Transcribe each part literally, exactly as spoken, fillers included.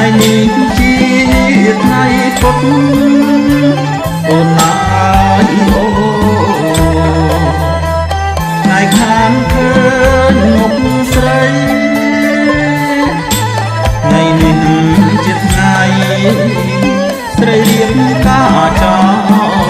នេះជាថ្ងៃពុទ្ធអូនណាយអូថ្ងៃខានឃើញមុខស្រីថ្ងៃនេះជាថ្ងៃស្រីរៀបការចោល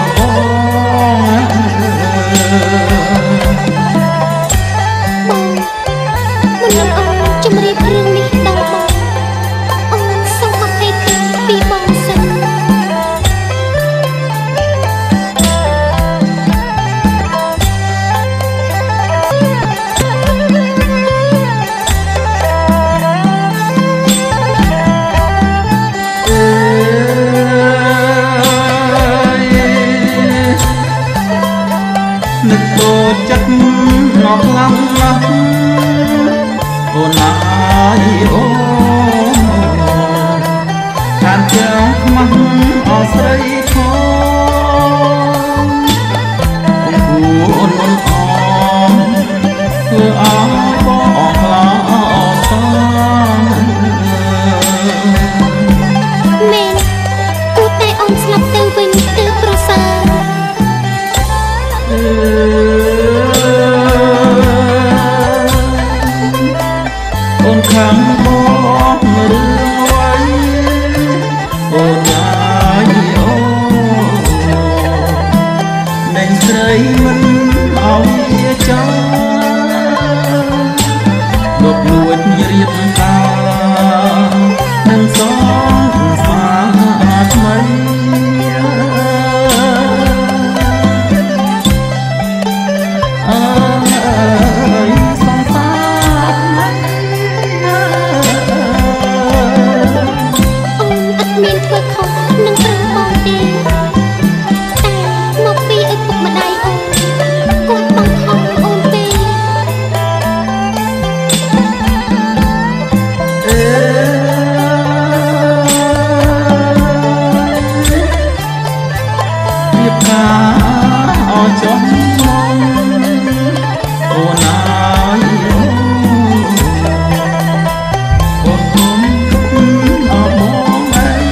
នឹកតូចចិត្តណោះខ្លាំងណាស់អូនណាយអូខានចាំខ្មាស់អស្រីធំគង់គួរអូនអូនអមធ្វើអោបងខ្លាសាមែនគូតែអូនស្លាប់ទៅវិញទៅប្រសើរអូនខាងបងរឿងអ្វីអូនណាយអូលែងស្រីមិនឲ្យវាចាលុបលួចរៀបការនឹងសងសាថ្មីចុះអូនណាយអូនគុំអបបងឯង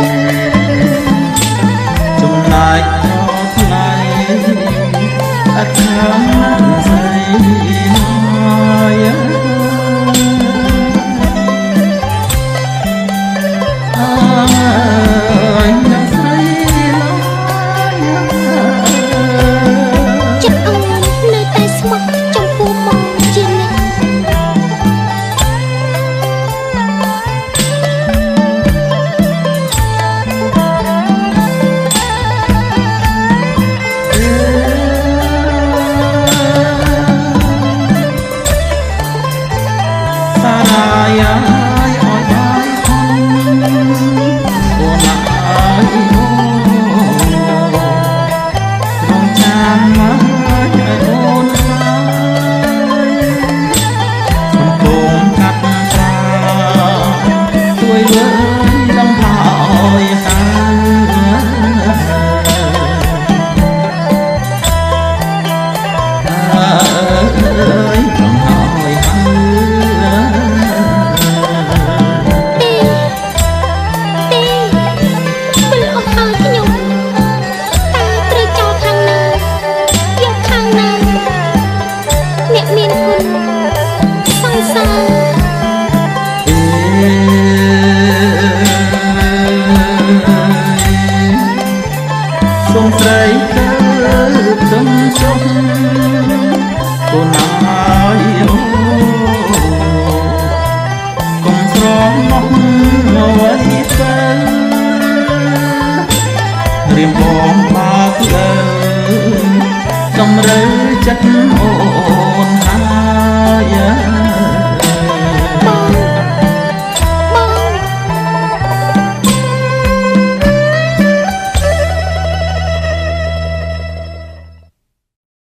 ចំណាយថ្លៃអត់ខាងស្រីហើយអើយនឹងស្រីយាយអើយបាយខំអូនណាយអូរងចាំមកឲ្យអូនហើយកំពុងកាត់ត្រាជួយលើដង្ហើយតាអើយដង្ហើយសូមស្រីទៅដឹងចុះអូនណាយអូកុំស្រងមកអ្វីទៅរៀមបងបាក់លើតម្រូវចិត្តអូ